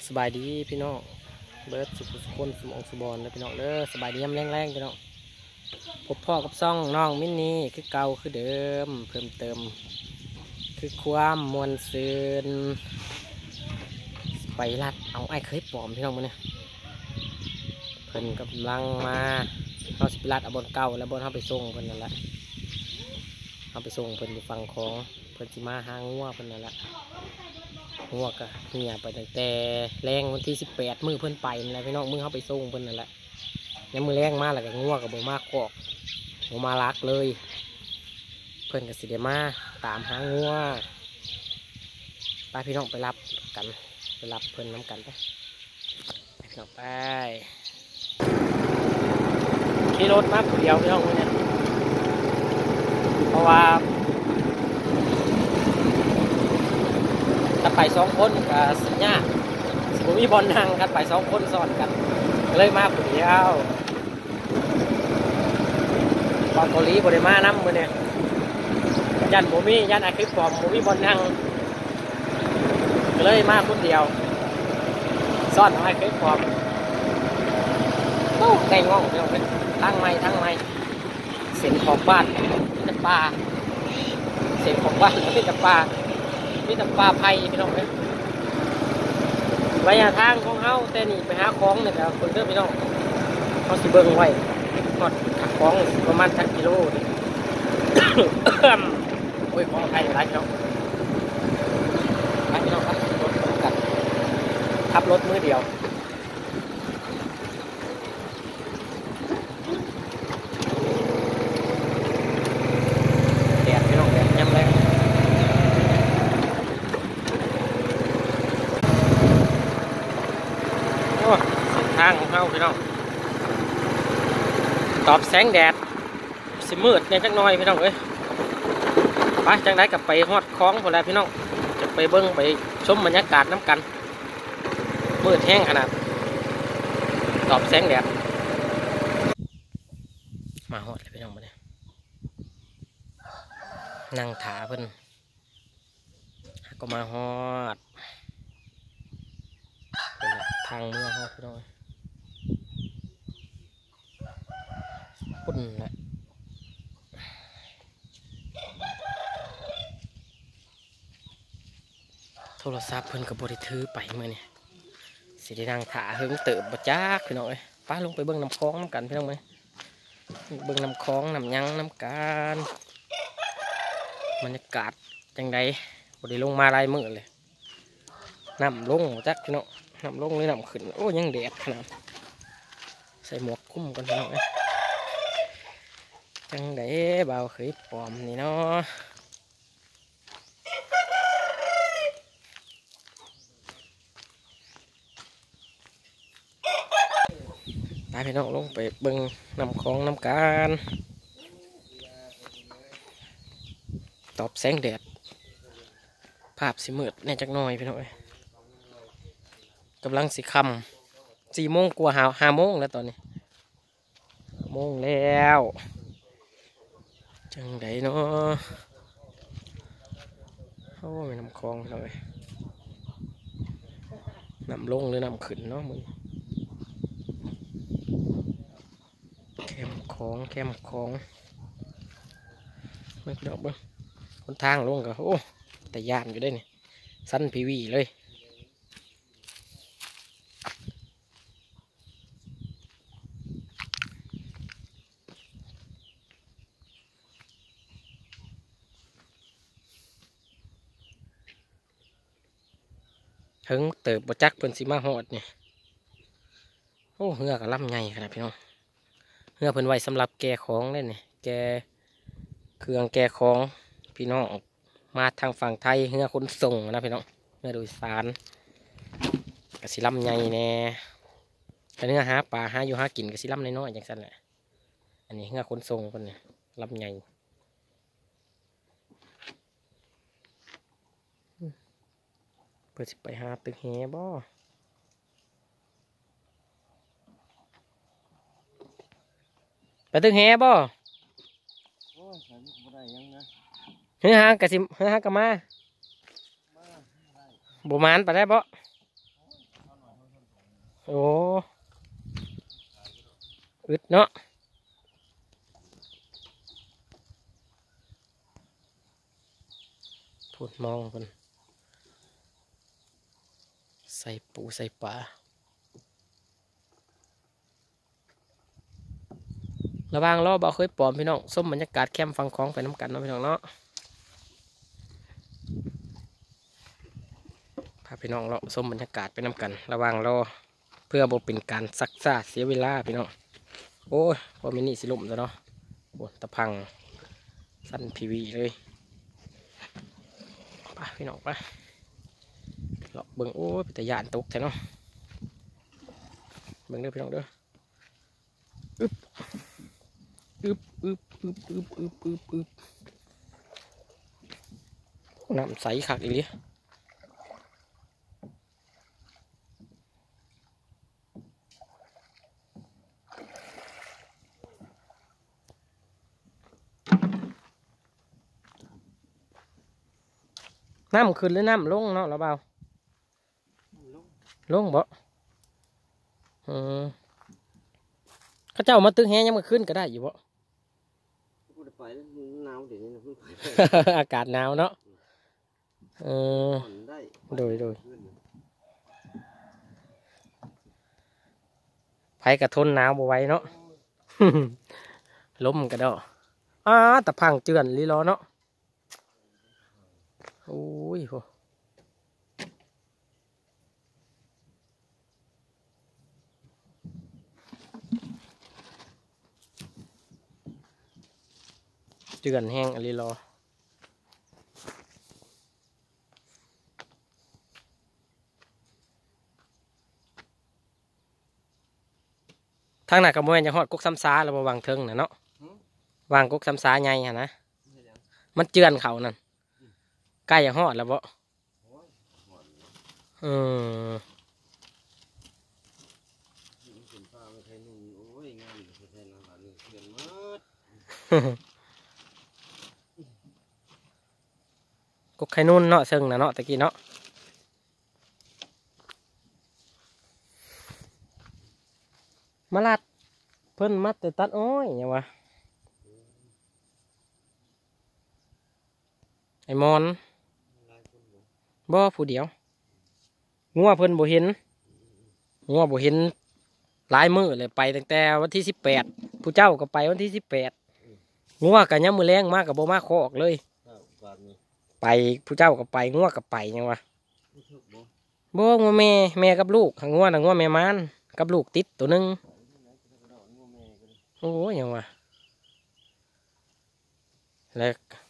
สบายดีพี่น้องเบิร์ดสุขสุขคนสมองสุบอลเลยพี่น้องเด้อสบายดีย่ำแรงๆพี่น้องพบพ่อกับซ่องน้องมินนี่คือเก่าคือเดิมเพิ่มเติมคือความมวลซืนไปลัดเอาไอ้เคยปลอมพี่น้องมั้เนี่ยเพิ่นกำลังมาเขาสิไปลัดเอาบนเก่าแล้วบนเขาไปส่งเพิ่นนั่นแหละเขาไปส่งเพิ่นอยู่ฝั่งของเพิ่นสิมาหางัวเพิ่นนั่นแหละงัวก็เงียไปตั้งแต่แรงวันที่18มือเพิ่นไปนั่นแหละพี่น้องมือเขาไปส่งเพิ่นนั่นแหละยังมือแรงมาแล้วก็งัวกับบ่มากกอกบ่มารักเลยเพิ่นก็สิได้มาตามหางัวไปพี่น้องไปรับกันไปรับเพิ่นน้ำกันไปพี่น้องไปขี่รถมาคนเดียวพี่น้องเนี่ยเพราะว่าถ้าไป2 คนกับสิญญาสิบมีบอลนั่งกันไป2 คนซ้อนกันเลยมาคนเดียวตอนเกาหลีบริมาน้ำมือเนี่ยยันโมมี่ยันอาคลิปปอมโมมี่บอลนั่งเลยมาคนเดียวซ่อนอาคลิปปอมแต่งงงพี่น้องทั้งไม้เส้นของบ้านมีแต่ปลาเส้นของบ้านมีแต่ปลาไผ่พี่น้องเลยระยะทางของเขาแต่นี่ไปหาของเนี่ยครับคนเดิมพี่น้องเขาสิเบิ้งไว้หอดขักของประมาณ1 กิโลโอ้ยของไทยหลายพี่น้องครับรถกันขับรถมือเดียวแดดพี่น้องแดดย่ำแรงทางของเขาพี่น้องตอบแสงแดดสิมืดเนี่ยจักหน่อยพี่น้องเอ้ยไปจังได้กับไปฮอดคลองพอแล้วพี่น้องจะไปเบิ้งไปชมบรรยากาศน้ำกันมืดแห้งขนาดตอบแสงแดดมาฮอดเลยพี่น้องมาเนี่ยนั่งถาเพิ่นก็มาฮอดทางเมืองฮอดพี่น้องปุ่นแหละโทรศัพท์เพิ่นกับบริถือไปเมื่อนี่สิได้นั่งถาเฮิงเติบบ่จักพี่น้องเอ้ยป้าลงไปเบิ่งน้ำคลองน้ำกันพี่น้องไหมเบิ่งน้ำคลองน้ำยังน้ำกันบรรยากาศจังใดบ่ได้ลงมาลายมือเลยน้ำลงจักพี่น้องน้ำลงหรือน้ำขึ้นโอ้ยังแดดขนาดใส่หมวกคุ้มกันพี่น้องเอ้ยจังไดเบาเคยปลอมนี่เนาะตายพี่น้องลงไปเบิ่งน้ำคลองน้ำการตอบแสงแดดภาพสิมืดแน่จักหน่อยพี่น้องกำลังสิค่ำ4 โมงกว่า5 โมงแล้วตอนนี้โมงแล้วจังไดเนาะโอ้ยน้ำคลองพี่น้องน้ำลงหรือน้ำขึ้นเนาะมึงแคมของไม่ดอกเบิ้งคนทางลงก็โอ้แต่ยานอยู่ได้เนี่ยสั้นพีวีเลยถึงเติบบ่จักเพิ่นสิมาฮอดเนี่ยโอ้เหือกับลำไงขนาดพี่น้องเหือเพิ่นไว้สำหรับแก่ของเลยเนี่ยแก่เครื่องแก่ของพี่น้องมาทางฝั่งไทยเหือขนส่งนะพี่น้องเหือโดยสารกับสิลำไงแน่แต่เนื้อหาปลาหาอยู่หากินกับสิลำน้อยๆอย่างนั้นแหละอันนี้เหือขนส่งคนเนี่ยลำไงเพื่อสิไปหาตึกแฮบ่ไปตึกแฮบ่เฮือหากะสิเฮือหากะมาบ่มานไปได้บ่โอ้อึดเนาะพูดมองคนใส่ปูใส่ปลาระวังล้อบ่เคยปลอมพี่น้องส้มบรรยากาศแคมป์ฟังของไปน้ำกันเนาะพี่น้องเนาะพาพี่น้องเราส้มบรรยากาศไปน้ำกันระวังล้อเพื่อบ่เป็นการซักซ่าเสียเวลาพี่น้องโอ้ยพอมินิสิลุ่มแล้วเนาะโอ้ตะพังสั้นพีวีเลยไปพี่น้องไปเลาะเบิ่งโอ้ยเป็นตะยานตกแท้เนาะเบิ่งเด้อพี่น้องเด้ออึ๊บอึ๊บอึ๊บอึ๊บอึ๊บอึ๊บอึ๊บอึ๊บน้ำใสคักอีหลีน้ำขึ้นหรือน้ำลงเนาะเราเบาลงบ่เขาเจ้ามาตึงแฮยังมาขึ้นก็ได้อยู่บ่ไปหนาวเดี๋ยวนี้นะอากาศหนาวเนาะโดยไผกระทนหนาวบ่ไหวเนาะ ล้มกระดอตะพังเจือนลีล้อเนาะโอ้ยโหเจือนแห้งลีล้อทางหน้ากระมวยจะฮอดกุกซ้ำซาแล้วบ่วางเทิงนะเนาะวางกุกซ้ำซาใหญ่ฮะนะมันเจือนเขานั่นใกล้จะฮอดแล้วบ่กุกไข่นุ่นเนาะเซิงนะเนาะตะกี้เนาะมาลัดเพิ่นมัดแต่ตัดอ้อยอย่างวะไอ้มอนบ่ผู้เดียวงัวเพิ่นบ่เห็นงัวบ่เห็นหลายมื้อเลยไปตั้งแต่วันที่18ผู้เจ้าก็ไปวันที่18งัวกันยามมื้อแรงมากกับบ่มาคอกเลยไปผู้เจ้าก็ไปงัวก็ไปยังวะบ่งัวแม่กับลูกงัวน่ะงัวแม่มานกับลูกติดตัวนึงโอ้ยยังวะแล้ว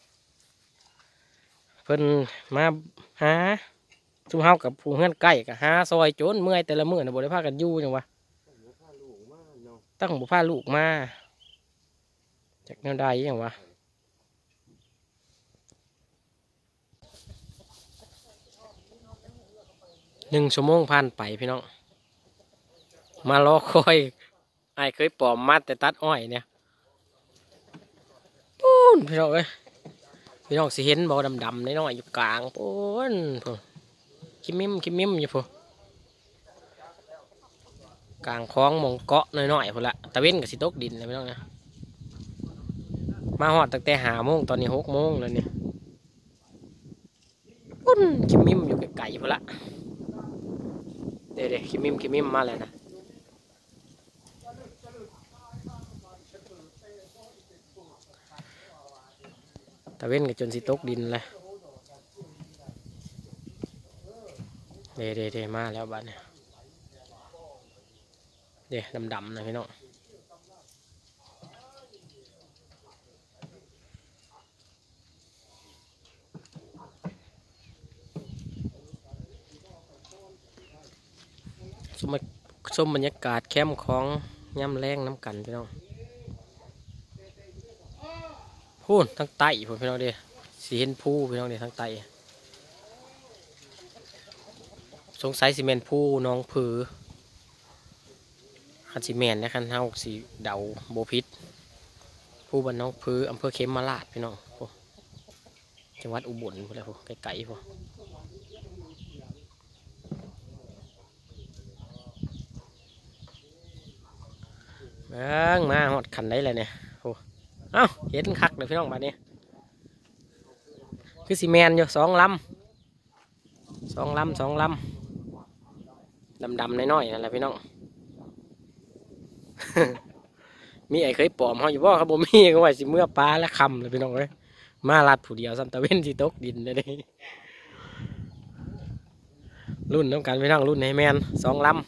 เพิ่นมาหาซุ่มเฮากับผู้เฮือนใกล้กับหาซอยโจนเมื่อยแต่ละมื้อน่ะบ่ได้พากันอยู่จังวะตั้งบ่พาลูกมาจากแนวใดจังวะ1 ชั่วโมงผ่านไปพี่น้องมารอคอยไอ้เคยปลอมมัดแต่ตัดอ้อยเนี่ยปูนพี่น้องเอ้ยพี่น้องสิเห็นบ่ดำๆน้อยๆอยู่กลางปูนคิมมิมอยู่พูกลางคลองมองเกาะน้อยๆพูละตะเว้นกับสิตกดินเลยพี่น้องนะมาหอดตั้งแต่5 โมงตอนนี้6 โมงแล้วเนี่ยปุ้นคิมมิมอยู่ไกลๆพูละเดี๋ยวคิมมิมมาแล้วนะตะเว้นกับจนสิตกดินเลยเดี๋ยวมาแล้วบ้านเนี่ยเดี๋ยวดำๆนะพี่น้องชมบรรยากาศแคมป์ของย่ำแรงน้ำกันพี่น้องพูนทั้งไต่ผมพี่น้องเดียสีเห็นผู้พี่น้องเดียทั้งไต่สงสัยซีเมนผู้น้องผือคันซีเมนและคันเฮาสีเดาโบพิษผู้บ้านน้องผืออำเภอเขมราชพี่น้องจังหวัดอุบลพวกอะไรพวกไก่พวกมาหอดขันได้เลยเนี่ยโอ้เอ้าเห็นคักเลยพี่น้องบัดนี้คือซีเมนอยู่2 ลำดำน้อยๆนั่นแหละพี่น้อง มีไอ้เคยปลอมเขาอยู่บ่ครับผมมีก็ว่าสิเมื่อปลาและคำเลยพี่น้องเอ้ยมาลัดผู้เดียวซัมตะเว้นที่ตกดินเลยนี่รุ่นน้ำกันพี่น้องรุ่นให้แมน2 ลำ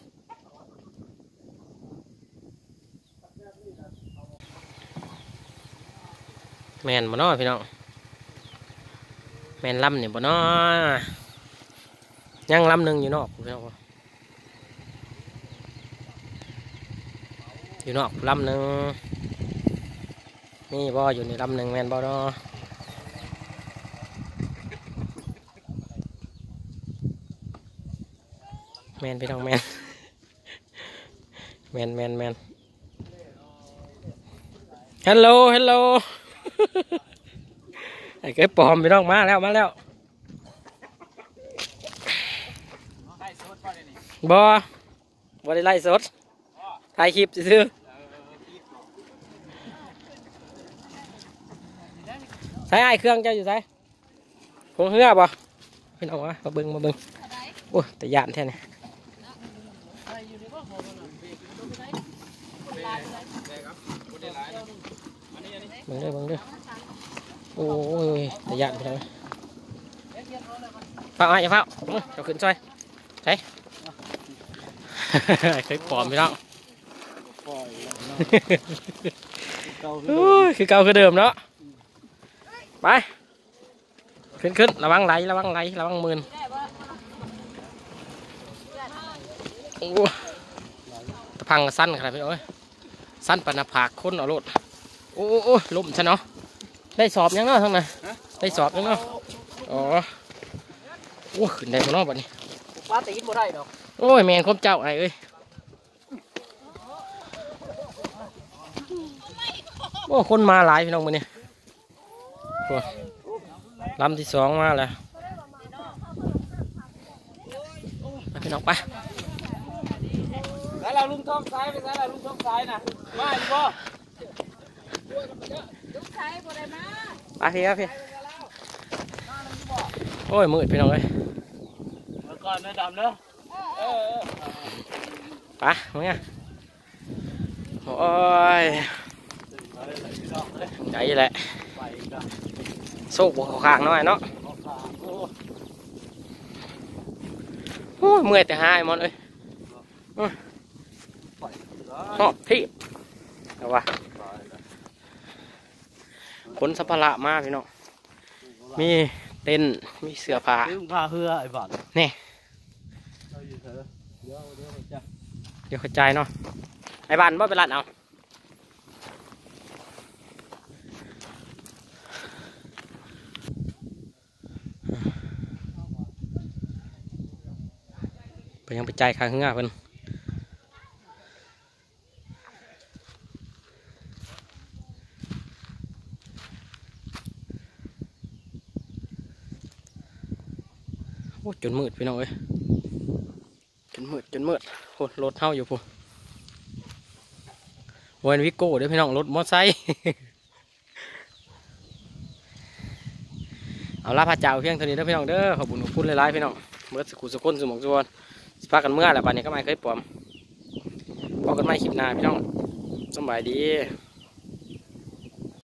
แมนบ่น้อพี่น้องแมนลำเนี่ยบ่น้อยังลำหนึ่งอยู่นอกพี่น้องอยู่นอกลำหนึ่งมีบ่อยู่ในลำหนึ่งแมนบ่น้อแมนพี่น้องแมนฮัลโหลไอ้เก๋ปลอมพี่น้องมาแล้วบ่ได้ไล่สดถ่ายคลิปซื้อใช้ไอ้เครื่องเจ้าอยู่ใช้คงเหือบ่พี่น้องมาเบิ่งโอ้แต่ยานแท้เนี่ยเบิ่งเด้อโอ้ยแต่ยานพี่น้องเฝ้าอย่าเฝ้าเจ้าขึ้นซอยใช่ เคยปลอมพี่น้องคือเก่าคือเดิมเนาะไปขึ้นระวังไหลระวังมืนโอ้ตะพังสั้นขนาดพี่น้องสั้นปนผากคนเอาโลดโอ้ล่มใช่เนาะได้สอบยังเนาะทั้งนั้นได้สอบยังเนาะอ๋อโอ้ขึ้นได้บ่เนาะบัดนี้ปลาตีนบ่ได้ดอกโอ้ยแมงคมเจ้าไอ้เอ้ยโอ้คนมาหลายพี่น้องมื้อนี้ลำที่ 2มาแล้วพี่น้องไปแล้วเราลุงท้องซ้ายไปซ้ายเราลุงท้องซ้ายนะมาอีกบ่ลุงซ้ายบ่ได้มาไปพี่โอ้ยมืดพี่น้องเอ้ยมาก่อนนะดำเนาะไปมึงไงโอ้ยใจแหละโซ่บวกข้างหน่อยเนาะโอ้ยเมื่อยแต่หายมอนเอ้ยโอ้พี่เอาวะขนสัมภาระมาพี่น้องมีเต็นมีเสื้อผ้าเหือไอ้บ้านนี่เดี๋ยวเข้าใจเนาะไอ้บ้านบ่เป็นร้านเอาไปยังไปใจข้างเหือเพิ่นโอ้จนมืดพี่น้องเอ้ยจนมืดโอ้รถเท่าอยู่พูวันวิโก้เดี๋ยวพี่น้องรถมอเตอร์ไซค์ เอาลาพระเจ้าเพียงเท่านี้เด้อพี่น้องเด้อขอบคุณหลายๆพี่น้องเมื่อสุขุนสมองส่วนสิพากันเมื่อแหละบัดนี้ก็ไม่เคยปลอมพอกันไม่คลิปหน้าพี่น้องสบายดี